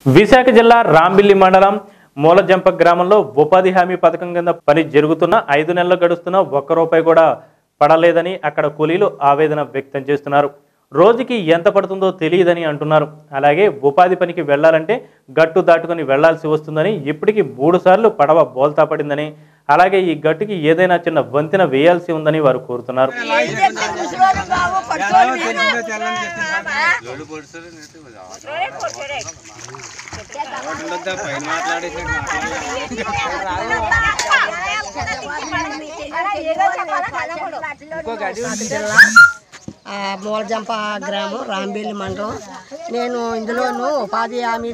విశాఖ జిల్లా రాంబిల్లి మండలం మూలజంప గ్రామంలో ఉపాధి హామీ పథకం కింద పని జరుగుతున్న 5 నెలలు గడుస్తున్న ఒక్క రూపాయి కూడా పడలేదని అక్కడ కూలీలు ఆవేదన వ్యక్తం చేస్తున్నారు. రోజుకి ఎంత పడుతుందో తెలియదని అంటున్నారు. అలాగే ఉపాధి పనికి వెళ్లాలంటే గట్టు దాటుకొని వెళ్లాల్సి వస్తుందని, ఇప్పటికి 3 సార్లు పడవ బోల్తా పడిందని, అలాగే ఈ గట్టుకి ఏదైనా చిన్న వంతెన వేయాల్సి ఉందని వారు కోరుతున్నారు. మూలజంప గ్రామం రాంబిల్లి మండలం. నేను ఇందులోను ఉపాధి హామీ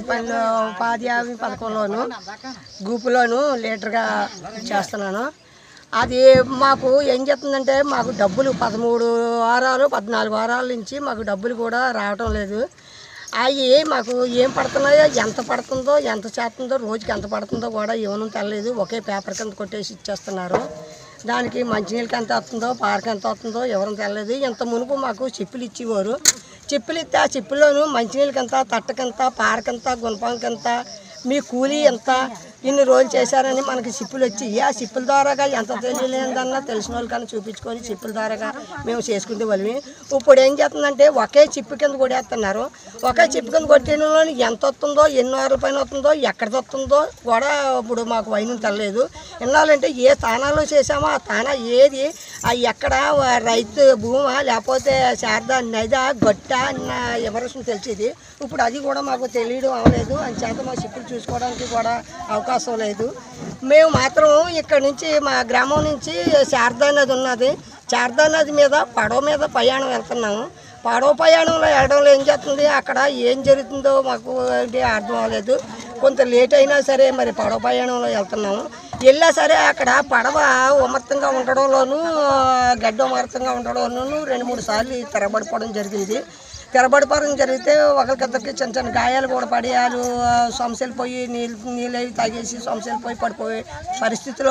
పథకంలోను గ్రూపులోను లీడర్గా చేస్తున్నాను. అది మాకు ఏం చెప్తుందంటే, మాకు డబ్బులు 13 వారాలు 14 వారాల నుంచి మాకు డబ్బులు కూడా రావటం లేదు. అవి మాకు ఏం పడుతున్నాయో, ఎంత పడుతుందో, ఎంత చేస్తుందో, రోజుకి ఎంత పడుతుందో కూడా ఏమీ తెలియదు. ఒకే పేపర్ కింద కొట్టేసి ఇచ్చేస్తున్నారు. దానికి మంచినీళ్ళకి ఎంత వస్తుందో, పార్క్ ఎంత వస్తుందో ఎవరిని తెలియదు. ఇంత మునుపు మాకు చిప్పులు ఇచ్చేవారు. చిప్పులు ఇస్తే ఆ చిప్పుల్లోనూ మంచినీళ్ళకి ఎంత, తట్టకెంత, పార్క్ ఎంత, గుణపాంకి ఎంత, మీ కూలీ ఎంత, ఇన్ని రోజులు చేశారని మనకి చిప్పులు వచ్చి, ఆ చిప్పుల ద్వారాగా ఎంత తెలియలేదన్నా తెలిసిన వాళ్ళకన్నా చూపించుకొని చిప్పుల ద్వారాగా మేము చేసుకుంటే వాళ్ళవి. ఇప్పుడు ఏం చేస్తుందంటే, ఒకే చిప్పు కింద కొట్టేస్తున్నారు. ఒకే చిప్పు కింద కొట్టేలో ఎంత వస్తుందో, ఎన్ని వారాల పైన వస్తుందో, ఎక్కడ వస్తుందో కూడా ఇప్పుడు మాకు వైనం తెలియదు. వినాలంటే ఏ స్థానాల్లో చేసామో ఆ స్థానం ఏది, అవి ఎక్కడ రైతు భూమా లేకపోతే శారదా నదా గట్ట అన్న ఎవరిసం తెలిసేది. ఇప్పుడు అది కూడా మాకు తెలియడం అవ్వలేదు. అంచేత మా చిప్పులు చూసుకోవడానికి కూడా అవకాశం లేదు. మేము మాత్రం ఇక్కడ నుంచి మా గ్రామం నుంచి శారదా నది ఉన్నది. శారదా నది మీద పడవ మీద ప్రయాణం వెళ్తున్నాము. పడవ ప్రయాణంలో వెళ్ళడంలో ఏం చేస్తుంది, అక్కడ ఏం జరుగుతుందో మాకు అర్థం అవ్వలేదు. కొంత లేట్ అయినా సరే మరి పడవ ప్రయాణంలో వెళ్తున్నాము. వెళ్ళా సరే అక్కడ పడవ ఉమర్తంగా ఉండడంలోనూ గడ్డ ఉమర్తంగా ఉండడంలోనూ 2-3 సార్లు తిరగబడిపోవడం జరిగింది. తిరగబడిపోవడం జరిగితే ఒకరికిద్దరికి చిన్న చిన్న గాయాలు కూడా పడి వాళ్ళు సొంసలు పోయి నీళ్ళు అవి తాగేసి సొంసలు పోయి పడిపోయే పరిస్థితిలో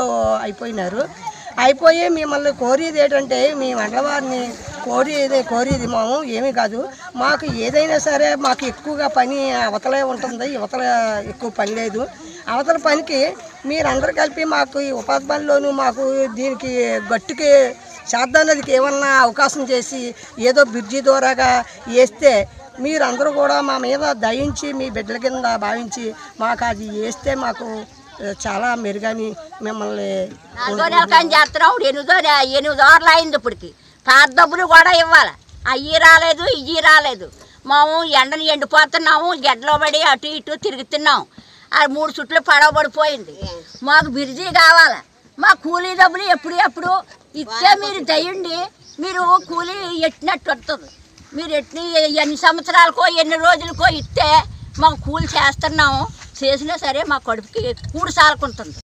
అయిపోయి మిమ్మల్ని కోరేది ఏంటంటే, మీ మండలవారిని కోరేది మేము ఏమీ కాదు. మాకు ఏదైనా సరే మాకు ఎక్కువగా పని అవతలే ఉంటుంది, యువతల ఎక్కువ పని లేదు. అవతల పనికి మీరందరూ కలిపి మాకు ఈ ఉపాధి పనిలోనూ మాకు దీనికి గట్టుకి శారదా నదికి ఏమన్నా అవకాశం చేసి ఏదో బ్రిడ్జి ద్వారాగా వేస్తే మీరందరూ కూడా మా మీద దయించి మీ బిడ్డల కింద భావించి మాకు అది వేస్తే మాకు చాలా మెరుగని మిమ్మల్ని చేస్తున్నాం. 8 వారాలు అయింది. ఇప్పటికి పాత డబ్బులు కూడా ఇవ్వాలి. అయ్యి రాలేదు, ఇవి రాలేదు. మేము ఎండని ఎండిపోతున్నాము, గడ్డలో పడి అటు ఇటు తిరుగుతున్నాం. ఆ 3 చుట్లు పడవ పడిపోయింది. మాకు బ్రిడ్జి కావాలి. మా కూలీ డబ్బులు ఎప్పుడు ఇస్తే మీరు దయండి, మీరు కూలీ ఎట్టినట్టు వస్తుంది. మీరు ఎన్ని సంవత్సరాలకో ఎన్ని రోజులకో ఇస్తే మాకు కూలి చేస్తున్నాము. చేసినా సరే మా కడుపుకి కూడి సాలకుంటుంది.